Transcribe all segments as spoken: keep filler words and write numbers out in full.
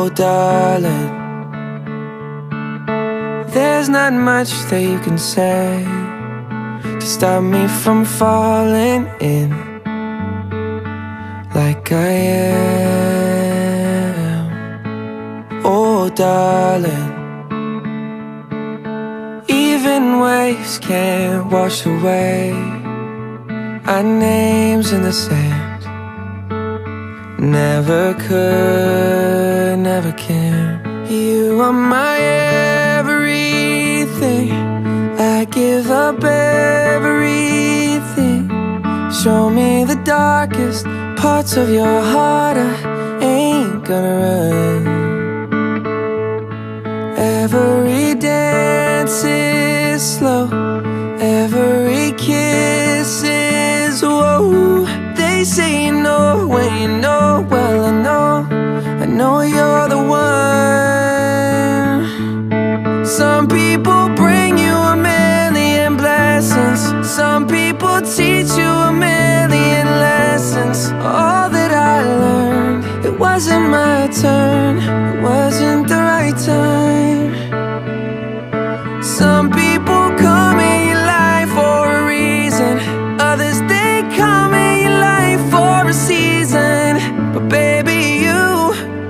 Oh darling, there's not much that you can say to stop me from falling in like I am. Oh darling, even waves can't wash away our names in the sand. Never could, never can. You are my everything. I give up everything. Show me the darkest parts of your heart. I ain't gonna run. Every dance is slow, every kiss is whoa. They say you know when you know, well I know, I know you're the one. Some people bring you a million blessings, some people teach you a million lessons. All that I learned, it wasn't my turn, it wasn't the right time. Some people come in your life for a reason, others they come in your life for a season. But baby, you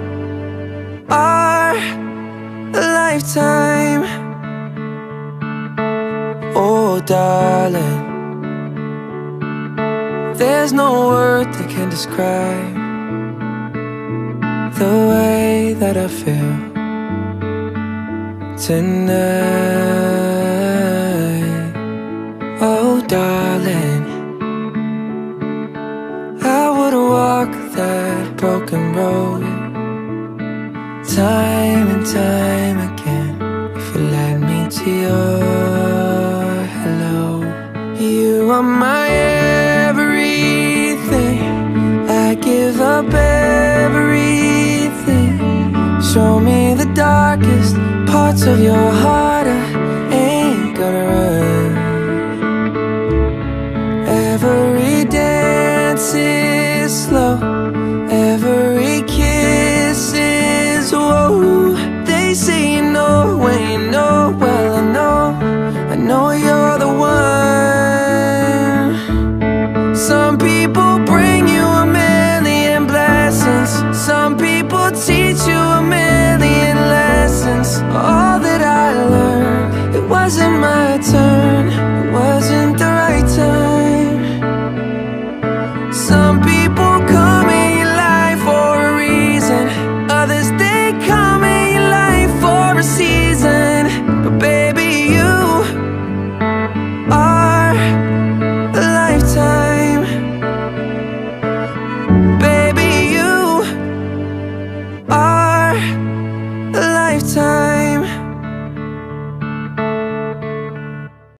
are a lifetime. Oh darling, there's no word that can describe the way that I feel tonight. Oh darling, I would walk that broken road time and time again if you led me to your hello. You are my everything. I give up everything. Show me the darkest parts of your heart. I ain't gonna run. Every dance is slow, every kiss is whoa. They say you know when you know, well I know, I know you're the one. Some people bring you a million blessings, some people teach you a million lessons. All that I learned, it wasn't my turn, it wasn't the right time. Some people come in your life for a reason, others they come in your life for a season. But baby, you are a lifetime. Baby, you are a lifetime.